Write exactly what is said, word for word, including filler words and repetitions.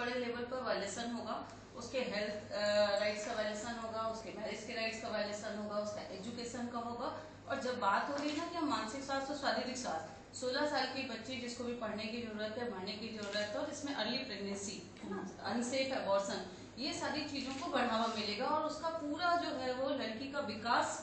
बड़े लेवल पर वायलेशन होगा, उसके हेल्थ राइट्स का वायलेशन होगा, उसके मैरिज के राइट्स का वायलेशन होगा, उसका एजुकेशन का होगा। और जब बात हो रही है ना कि हम मानसिक स्वास्थ्य और शारीरिक स्वास्थ्य, सोलह साल की बच्ची जिसको भी पढ़ने की जरूरत है, बढ़ने की जरूरत है, और इसमें अर्ली प्रेगनेंसी, अनसेफ अबॉर्शन, ये सारी चीजों को बढ़ावा मिलेगा और उसका पूरा जो है वो लड़की का विकास